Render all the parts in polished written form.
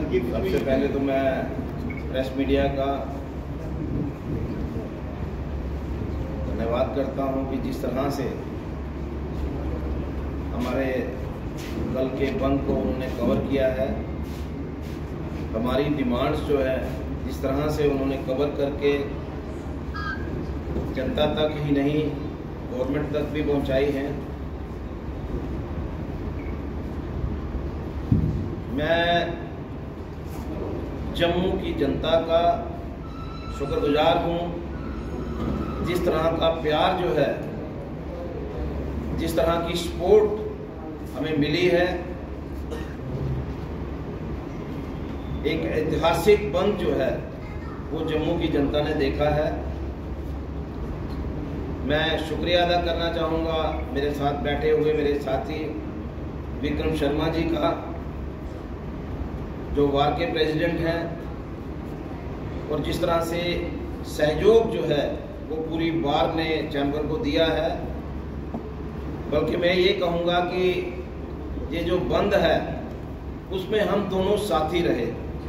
सबसे पहले तो मैं प्रेस मीडिया का धन्यवाद करता हूं कि जिस तरह से हमारे कल के बंद को उन्होंने कवर किया है, हमारी डिमांड्स जो है जिस तरह से उन्होंने कवर करके जनता तक ही नहीं गवर्नमेंट तक भी पहुंचाई है। मैं जम्मू की जनता का शुक्रगुजार हूं। जिस तरह का प्यार जो है, जिस तरह की सपोर्ट हमें मिली है, एक ऐतिहासिक बंद जो है वो जम्मू की जनता ने देखा है। मैं शुक्रिया अदा करना चाहूँगा मेरे साथ बैठे हुए मेरे साथी विक्रम शर्मा जी का, जो वार के प्रेसिडेंट हैं, और जिस तरह से सहयोग जो है वो पूरी वार ने चैम्बर को दिया है। बल्कि मैं ये कहूँगा कि ये जो बंद है उसमें हम दोनों साथी रहे।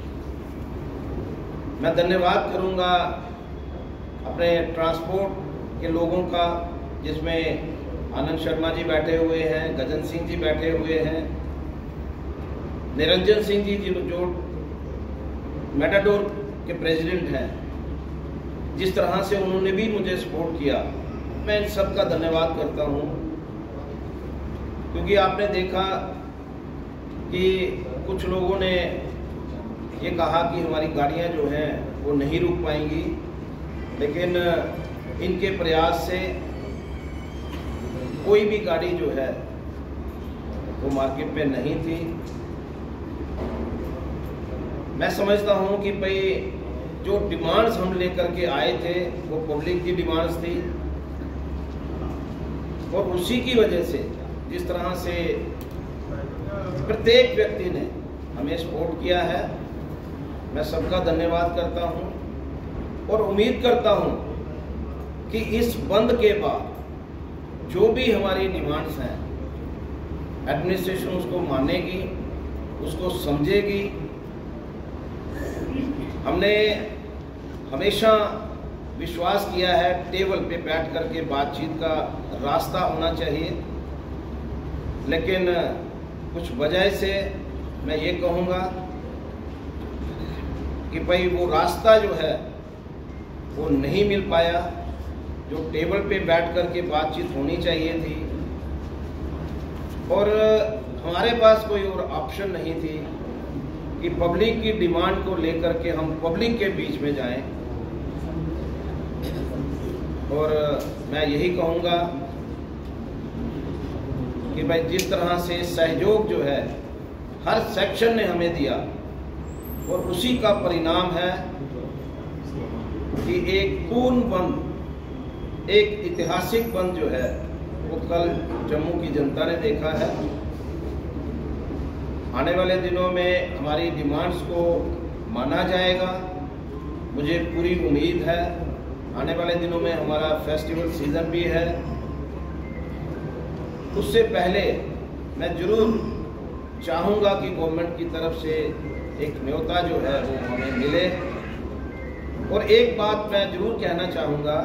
मैं धन्यवाद करूँगा अपने ट्रांसपोर्ट के लोगों का, जिसमें आनंद शर्मा जी बैठे हुए हैं, गजन सिंह जी बैठे हुए हैं, निरंजन सिंह जी जो मेटाडोर के प्रेसिडेंट हैं। जिस तरह से उन्होंने भी मुझे सपोर्ट किया, मैं इन सब का धन्यवाद करता हूं। क्योंकि आपने देखा कि कुछ लोगों ने ये कहा कि हमारी गाड़ियां जो हैं वो नहीं रुक पाएंगी, लेकिन इनके प्रयास से कोई भी गाड़ी जो है वो मार्केट में नहीं थी। मैं समझता हूं कि भाई जो डिमांड्स हम लेकर के आए थे वो पब्लिक की डिमांड्स थी, और उसी की वजह से जिस तरह से प्रत्येक व्यक्ति ने हमें सपोर्ट किया है, मैं सबका धन्यवाद करता हूं। और उम्मीद करता हूं कि इस बंद के बाद जो भी हमारी डिमांड्स हैं, एडमिनिस्ट्रेशन उसको मानेगी, उसको समझेगी। हमने हमेशा विश्वास किया है टेबल पे बैठ करके बातचीत का रास्ता होना चाहिए, लेकिन कुछ वजह से मैं ये कहूँगा कि भाई वो रास्ता जो है वो नहीं मिल पाया। जो टेबल पे बैठ करके बातचीत होनी चाहिए थी, और हमारे पास कोई और ऑप्शन नहीं थी कि पब्लिक की डिमांड को लेकर के हम पब्लिक के बीच में जाएं। और मैं यही कहूँगा कि भाई जिस तरह से सहयोग जो है हर सेक्शन ने हमें दिया, और उसी का परिणाम है कि एक पूर्ण बंद, एक ऐतिहासिक बंद जो है वो कल जम्मू की जनता ने देखा है। आने वाले दिनों में हमारी डिमांड्स को माना जाएगा, मुझे पूरी उम्मीद है। आने वाले दिनों में हमारा फेस्टिवल सीजन भी है। उससे पहले मैं जरूर चाहूँगा कि गवर्नमेंट की तरफ से एक न्योता जो है वो हमें मिले। और एक बात मैं जरूर कहना चाहूँगा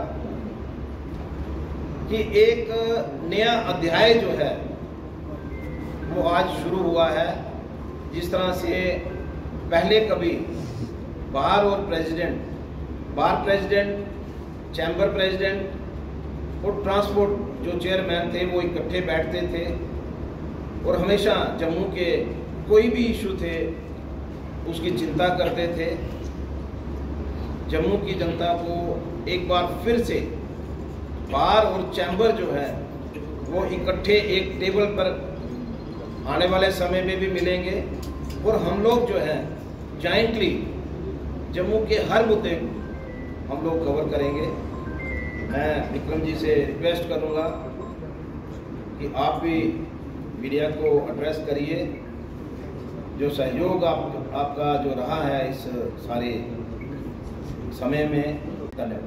कि एक नया अध्याय जो है वो आज शुरू हुआ है। जिस तरह से पहले कभी बार प्रेसिडेंट, चैम्बर प्रेसिडेंट और ट्रांसपोर्ट जो चेयरमैन थे वो इकट्ठे बैठते थे, और हमेशा जम्मू के कोई भी इशू थे उसकी चिंता करते थे। जम्मू की जनता को एक बार फिर से बार और चैम्बर जो है वो इकट्ठे एक टेबल पर आने वाले समय में भी मिलेंगे, और हम लोग जो है जॉइंटली जम्मू के हर मुद्दे हम लोग कवर करेंगे। मैं विक्रम जी से रिक्वेस्ट करूंगा कि आप भी मीडिया को एड्रेस करिए। जो सहयोग आपका जो रहा है इस सारे समय में, धन्यवाद।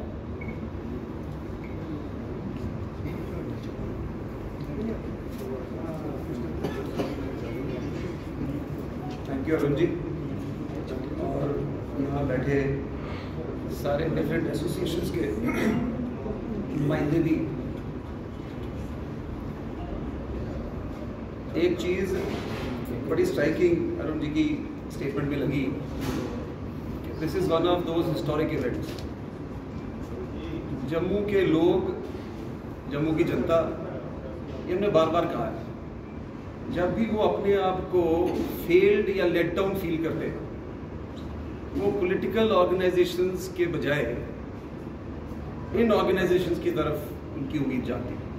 Thank you Arun ji. और यहाँ बैठे सारे डिफरेंट एसोसिएशंस के नुमाइंदे भी। एक चीज़ बड़ी स्ट्राइकिंग अरुण जी की स्टेटमेंट में लगी, this is one of those historic events. Jammu के लोग, जम्मू की जनता, ये हमने बार बार कहा है, जब भी वो अपने आप को फेल्ड या लेट डाउन फील करते हैं, वो पॉलिटिकल ऑर्गेनाइजेशंस के बजाय इन ऑर्गेनाइजेशंस की तरफ उनकी उम्मीद जाती है।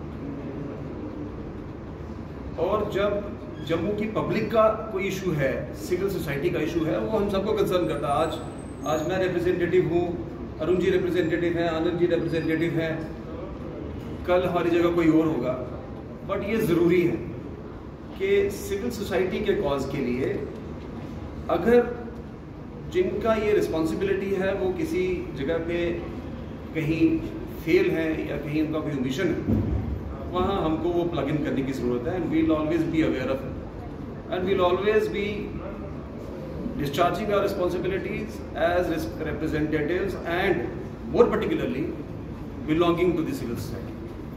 और जब जम्मू की पब्लिक का कोई इशू है, सिविल सोसाइटी का इशू है, वो हम सबको कंसर्न करता है। आज मैं रिप्रेजेंटेटिव हूँ, अरुण जी रिप्रेजेंटेटिव हैं, आनंद जी रिप्रेजेंटेटिव हैं, कल हमारी जगह कोई और होगा। बट ये ज़रूरी है कि सिविल सोसाइटी के कॉज के लिए अगर जिनका ये रिस्पॉन्सिबिलिटी है वो किसी जगह पे कहीं फेल है या कहीं उनका कोई मिशन है, वहाँ हमको वो प्लग इन करने की ज़रूरत है। And we'll always be aware of it and we'll always be discharging our responsibilities as representatives and more particularly belonging to the civil society.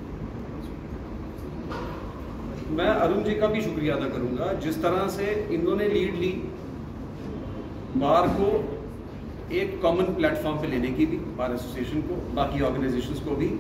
मैं अरुण जी का भी शुक्रिया अदा करूंगा, जिस तरह से इन्होंने लीड ली बार को एक कॉमन प्लेटफॉर्म पे लेने की भी, बार एसोसिएशन को, बाकी ऑर्गेनाइजेशंस को भी।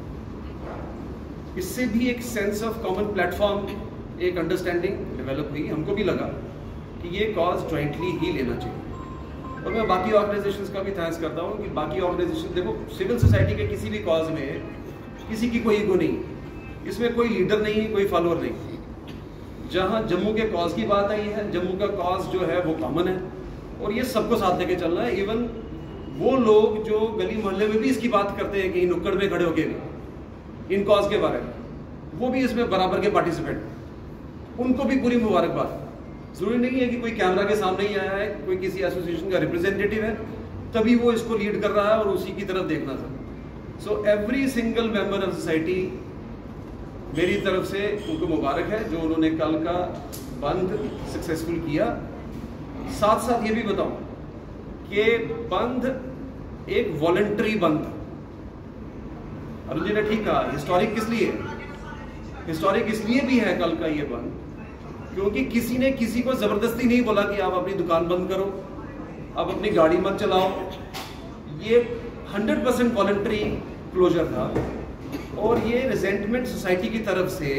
इससे भी एक सेंस ऑफ कॉमन प्लेटफॉर्म, एक अंडरस्टैंडिंग डेवलप हुई। हमको भी लगा कि ये कॉज जॉइंटली ही लेना चाहिए। और मैं बाकी ऑर्गेनाइजेशंस का भी थैंक्स करता हूँ कि बाकी ऑर्गेनाइजेशन, देखो सिविल सोसाइटी के किसी भी कॉज में किसी की कोई ईगो नहीं, इसमें कोई लीडर नहीं, कोई फॉलोअर नहीं। जहाँ जम्मू के कॉज की बात आई है, जम्मू का कॉज जो है वो कॉमन है और ये सबको साथ लेके चलना है। इवन वो लोग जो गली मोहल्ले में भी इसकी बात करते हैं, कहीं नुक्कड़ में खड़े होके भी इन कॉज के बारे में, वो भी इसमें बराबर के पार्टिसिपेंट, उनको भी पूरी मुबारकबाद। जरूरी नहीं है कि कोई कैमरा के सामने ही आया है, कोई किसी एसोसिएशन का रिप्रेजेंटेटिव है तभी वो इसको लीड कर रहा है और उसी की तरफ देखना था। So every single member of society, मेरी तरफ से उनको मुबारक है जो उन्होंने कल का बंद सक्सेसफुल किया। साथ साथ ये भी बताऊं कि बंद एक वॉलंटरी बंद था। अरुण जी ने ठीक कहा, हिस्टोरिक किस लिए? हिस्टोरिक इसलिए भी है कल का ये बंद क्योंकि किसी ने किसी को जबरदस्ती नहीं बोला कि आप अपनी दुकान बंद करो, आप अपनी गाड़ी मत चलाओ। ये 100% वॉलंटरी क्लोजर था और ये रिजेंटमेंट सोसाइटी की तरफ से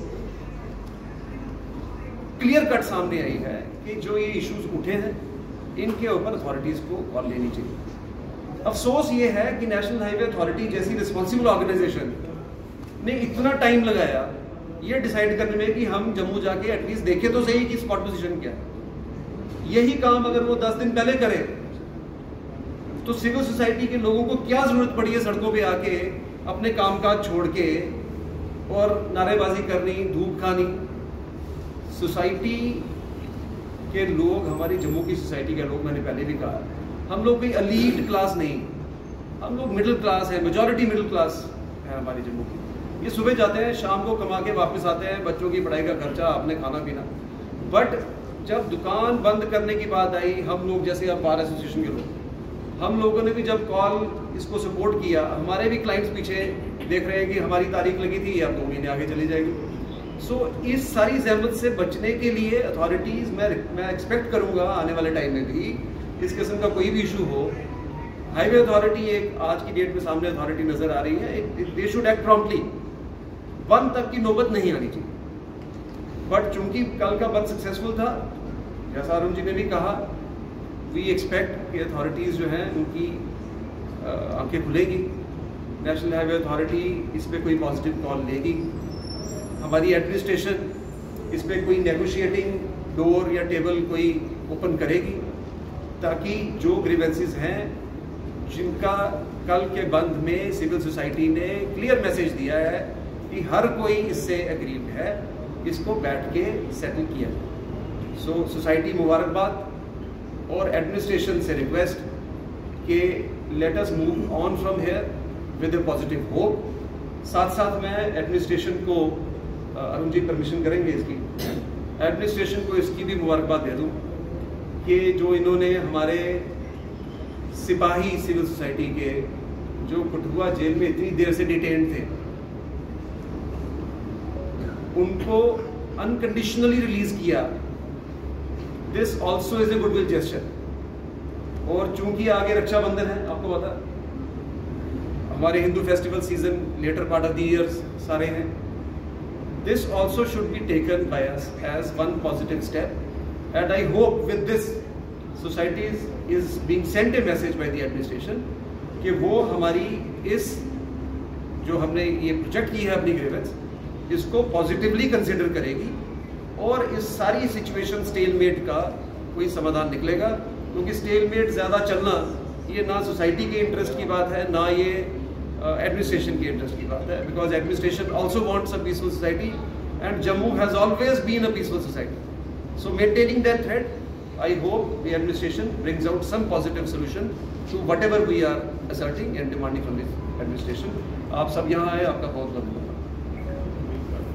क्लियर कट सामने आई है कि जो ये इश्यूज उठे हैं इनके ऊपर अथॉरिटीज को कॉल लेनी चाहिए। अफसोस ये है कि नेशनल हाईवे अथॉरिटी जैसी रिस्पॉन्सिबल ऑर्गेनाइजेशन ने इतना टाइम लगाया ये डिसाइड करने में कि हम जम्मू जाके एटलीस्ट देखें तो सही कि स्पॉट पोजीशन क्या है। यही काम अगर वो 10 दिन पहले करे तो सिविल सोसाइटी के लोगों को क्या जरूरत पड़ी है सड़कों पे आके अपने कामकाज छोड़ के और नारेबाजी करनी, धूप खानी। सोसाइटी के लोग, हमारी जम्मू की सोसाइटी के लोग, मैंने पहले भी कहा, हम लोग कोई एलीट क्लास नहीं, हम लोग मिडिल क्लास है, मेजॉरिटी मिडिल क्लास है हमारी जम्मू की। ये सुबह जाते हैं, शाम को कमा के वापस आते हैं, बच्चों की पढ़ाई का खर्चा, अपने खाना पीना। बट जब दुकान बंद करने की बात आई, हम लोग जैसे अब बार एसोसिएशन के लोग, हम लोगों ने भी जब कॉल इसको सपोर्ट किया, हमारे भी क्लाइंट्स पीछे देख रहे हैं कि हमारी तारीख लगी थी, अब 2 महीने आगे चली जाएगी। सो इस सारी जहमत से बचने के लिए अथॉरिटीज़, मैं एक्सपेक्ट करूँगा आने वाले टाइम में भी इस किस्म का कोई भी इशू हो, हाईवे अथॉरिटी एक आज की डेट में सामने अथॉरिटी नज़र आ रही है, दे शुड एक्ट प्रॉम्प्टली। बंद तक की नौबत नहीं आनी चाहिए। बट चूंकि कल का बंद सक्सेसफुल था, जैसा अरुण जी ने भी कहा, वी एक्सपेक्ट कि अथॉरिटीज़ जो हैं उनकी आंखें खुलेगी, नेशनल हाईवे अथॉरिटी इस पर कोई पॉजिटिव कॉल लेगी, हमारी एडमिनिस्ट्रेशन इस पर कोई नेगोशिएटिंग डोर या टेबल कोई ओपन करेगी, ताकि जो ग्रीवेंसेस हैं जिनका कल के बंद में सिविल सोसाइटी ने क्लियर मैसेज दिया है कि हर कोई इससे एग्रीड है, इसको बैठ के सेटल किया जाए। सो सोसाइटी मुबारकबाद और एडमिनिस्ट्रेशन से रिक्वेस्ट कि let us move on from here with a positive hope. साथ साथ मैं एडमिनिस्ट्रेशन को, अरुण जी परमिशन करेंगे इसकी, एडमिनिस्ट्रेशन को इसकी भी मुबारकबाद दे दूँ कि जो इन्होंने हमारे सिपाही सिविल सोसाइटी के जो कठुआ जेल में इतनी देर से डिटेन थे, उनको अनकंडीशनली रिलीज किया। This also is a goodwill gesture. और चूंकि आगे रक्षाबंधन है, आपको पता, हमारे Hindu festival season later part of the year सारे हैं। This also should be taken by us as one positive step, and I hope with this society is being sent a message by the administration कि वो हमारी इस जो हमने ये project की है अपनी ग्रीवेंस, इसको पॉजिटिवली कंसिडर करेगी और इस सारी सिचुएशन स्टेलमेट का कोई समाधान निकलेगा। क्योंकि स्टेलमेट ज़्यादा चलना ये ना सोसाइटी के इंटरेस्ट की बात है, ना ये एडमिनिस्ट्रेशन के इंटरेस्ट की बात है, because administration also wants a peaceful society and Jammu has always been a peaceful society. So maintaining that thread, I hope the administration brings out some positive solution to whatever we are asserting and demanding from the administration. आप सब यहाँ आए, आपका बहुत बहुत धन्यवाद।